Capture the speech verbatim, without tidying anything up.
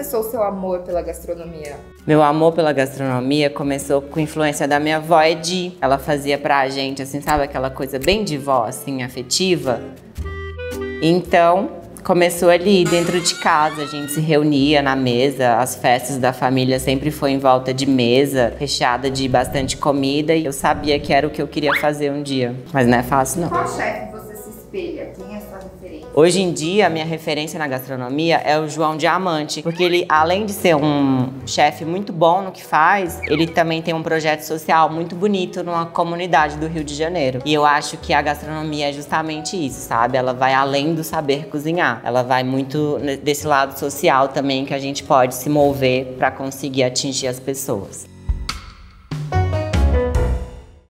começou o seu amor pela gastronomia? Meu amor pela gastronomia começou com influência da minha avó Edi. Ela fazia pra gente, assim, sabe aquela coisa bem de vó, assim, afetiva? Então, começou ali dentro de casa, a gente se reunia na mesa, as festas da família sempre foi em volta de mesa, recheada de bastante comida, e eu sabia que era o que eu queria fazer um dia, mas não é fácil não. Qual chefe você se espelha? Quem é a sua referência? Hoje em dia, a minha referência na gastronomia é o João Diamante, porque ele, além de ser um chefe muito bom no que faz, ele também tem um projeto social muito bonito numa comunidade do Rio de Janeiro. E eu acho que a gastronomia é justamente isso, sabe? Ela vai além do saber cozinhar. Ela vai muito desse lado social também, que a gente pode se mover para conseguir atingir as pessoas.